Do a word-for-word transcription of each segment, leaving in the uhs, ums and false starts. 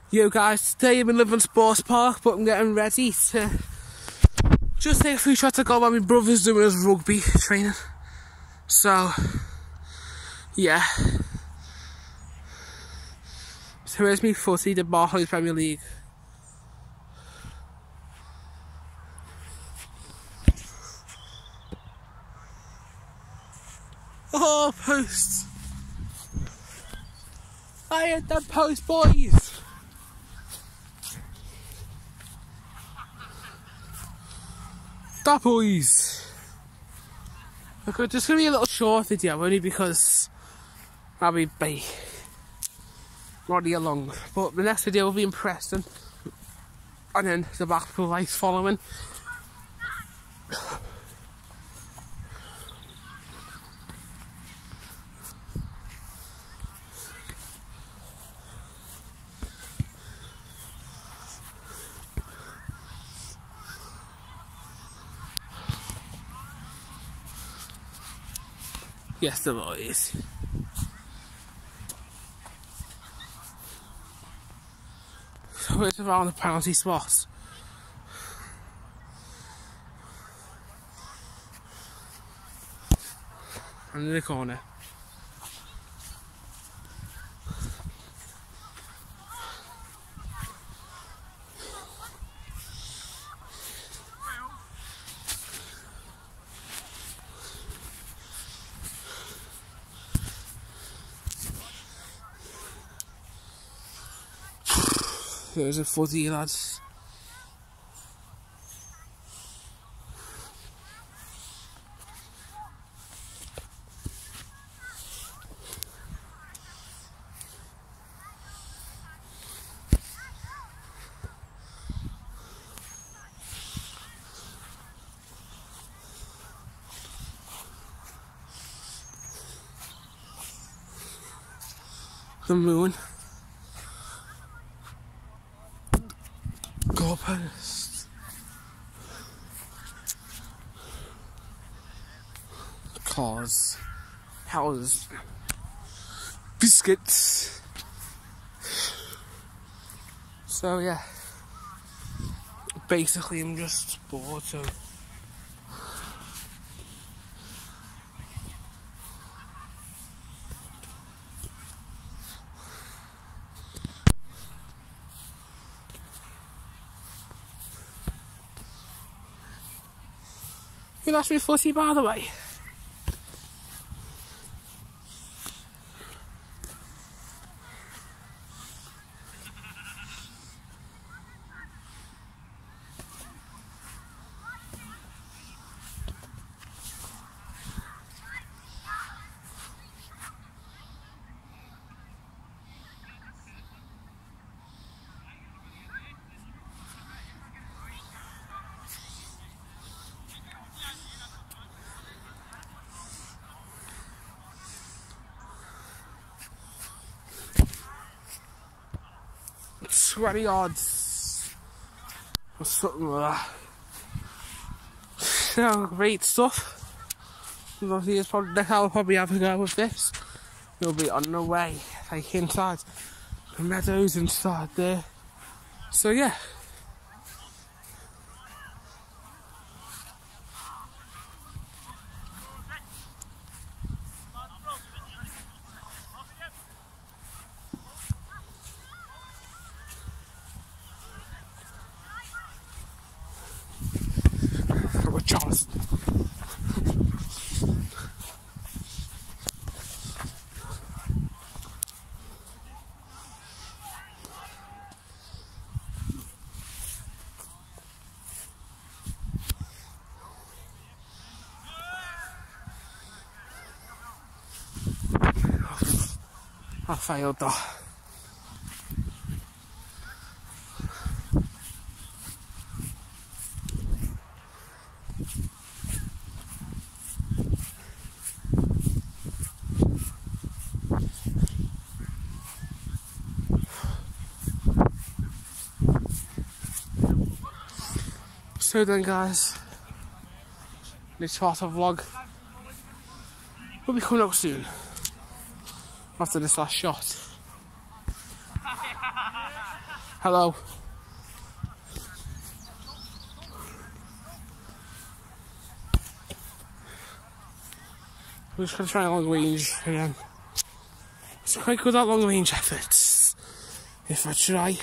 Yo guys, today I'm in Litherland Sports Park, but I'm getting ready to just take a few shots to go while my brother's doing his rugby training. So, yeah. So here's me footy, the Barclays Premier League. Oh, post! I hit that post, boys! That boys! Look, just gonna be a little short video, only because I'll be big. Not here long, but the next video will be in Preston, and then the Blackpool Lights following. Yes, the boys. So it's around the penalty spot. And in the corner. There's a footy, lads. The moon. Goalpost. Cars. Houses. Biscuits. So yeah. Basically I'm just bored, so you lost me footy, by the way. twenty odds or something like that. So great stuff. Obviously, it's probably the hell I'll probably have to go with this. We'll be on the way, like inside the meadows inside there. So yeah. Charles. I failed though. So then guys, this sort of vlog will be coming up soon after this last shot. Hello. We're just going to try long range again. It's quite good at long range efforts, if I try.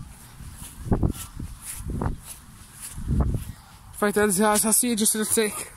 Right then, guys, I'll see you just in a tick.